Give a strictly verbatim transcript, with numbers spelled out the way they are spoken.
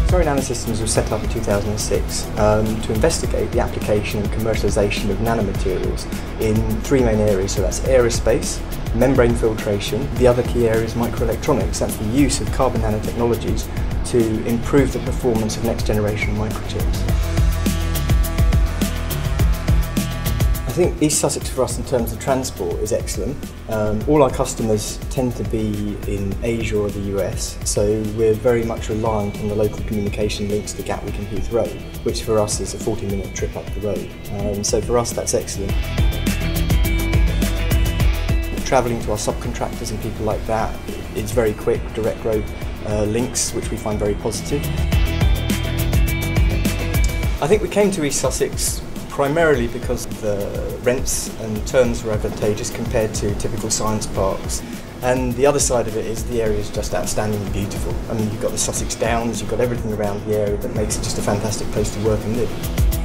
Victoria Nanosystems was set up in two thousand six um, to investigate the application and commercialisation of nanomaterials in three main areas. So that's aerospace, membrane filtration, the other key area is microelectronics. That's the use of carbon nanotechnologies to improve the performance of next generation microchips. I think East Sussex for us in terms of transport is excellent. Um, all our customers tend to be in Asia or the U S, so we're very much reliant on the local communication links to Gatwick and Heathrow, which for us is a forty minute trip up the road. Um, so for us that's excellent. Travelling to our subcontractors and people like that, it's very quick, direct road uh, links, which we find very positive. I think we came to East Sussex primarily because the rents and terms were advantageous compared to typical science parks. And the other side of it is the area is just outstandingly beautiful. I mean, you've got the Sussex Downs, you've got everything around the area that makes it just a fantastic place to work and live.